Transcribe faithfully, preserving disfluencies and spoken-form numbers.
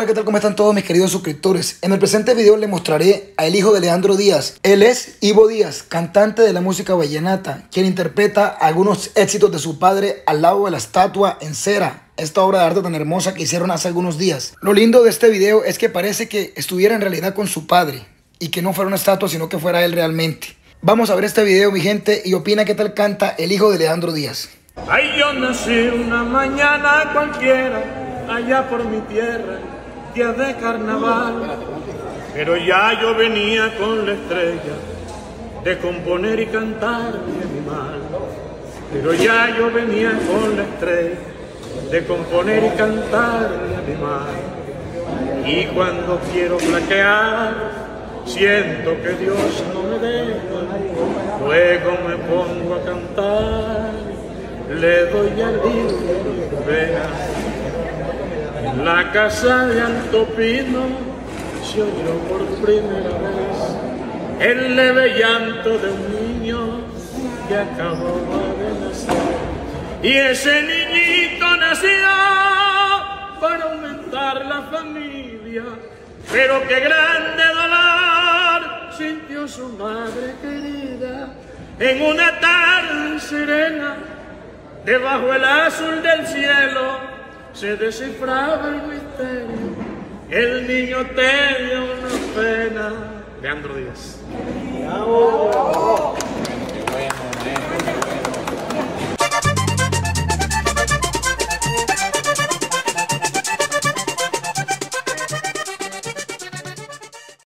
Hola, ¿qué tal? ¿Cómo están todos mis queridos suscriptores? En el presente video les mostraré al hijo de Leandro Díaz. Él es Ivo Díaz, cantante de la música vallenata, quien interpreta algunos éxitos de su padre al lado de la estatua en cera, esta obra de arte tan hermosa que hicieron hace algunos días. Lo lindo de este video es que parece que estuviera en realidad con su padre y que no fuera una estatua, sino que fuera él realmente. Vamos a ver este video, mi gente, y opina qué tal canta el hijo de Leandro Díaz. Ay, yo nací una mañana cualquiera, allá por mi tierra, día de carnaval, pero ya yo venía con la estrella de componer y cantar mi animal. Pero ya yo venía con la estrella de componer y cantar mi animal. Y cuando quiero flaquear, siento que Dios no me deja, luego me pongo a cantar, le doy al libro, vea. En la casa de Alto Pino se oyó por primera vez el leve llanto de un niño que acababa de nacer. Y ese niñito nació para aumentar la familia, pero qué grande dolor sintió su madre querida en una tarde serena, debajo el azul del cielo. Se descifraba el misterio, el niño tenía una pena. Leandro Díaz.